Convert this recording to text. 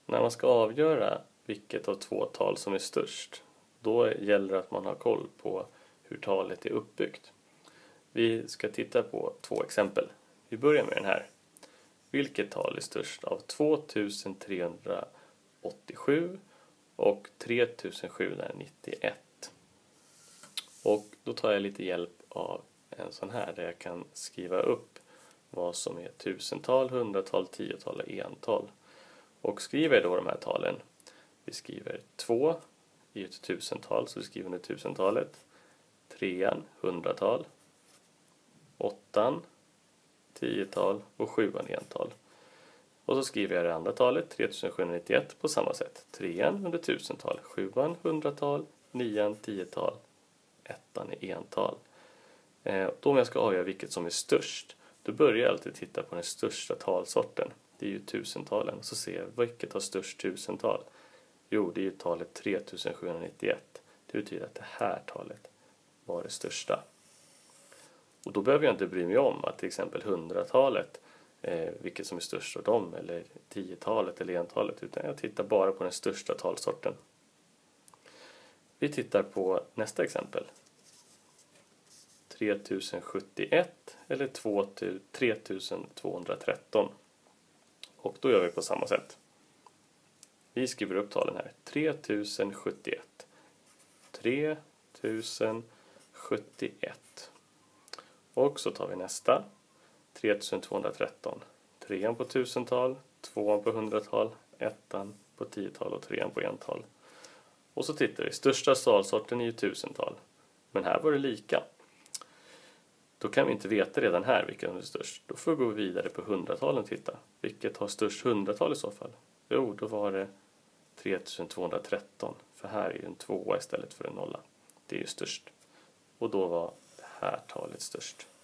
När man ska avgöra vilket av två tal som är störst, då gäller det att man har koll på hur talet är uppbyggt. Vi ska titta på två exempel. Vi börjar med den här. Vilket tal är störst av 2387 och 3791? Och då tar jag lite hjälp av en sån här där jag kan skriva upp vad som är tusental, hundratal, tiotal och ental. Och skriver då de här talen. Vi skriver 2 i ett tusental, så vi skriver under tusentalet. 3, hundratal. 8, tiotal och 7, ental. Och så skriver jag det andra talet, 3791, på samma sätt. 3 under tusental, 7, hundratal, 9, tiotal, 1 är ental. Då om jag ska avgöra vilket som är störst, då börjar jag alltid titta på den största talsorten. Det är ju tusentalen. Så ser jag vilket har störst tusental. Jo, det är ju talet 3791. Det betyder att det här talet var det största. Och då behöver jag inte bry mig om att till exempel hundratalet, vilket som är störst av dem, eller tiotalet eller entalet, utan jag tittar bara på den största talsorten. Vi tittar på nästa exempel. 3071 eller 3213. Och då gör vi på samma sätt. Vi skriver upp talen här. 3071. 3071. Och så tar vi nästa. 3213. 3 på tusental, 2 på hundratal, 1 på tiotal och 3 på ental. Och så tittar vi. Största talsorten är ju tusental. Men här var det lika. Då kan vi inte veta redan här vilket som är störst. Då får vi gå vidare på hundratalen och titta. Vilket har störst hundratal i så fall? Jo, då var det 3213. För här är ju en 2 istället för en 0. Det är ju störst. Och då var det här talet störst.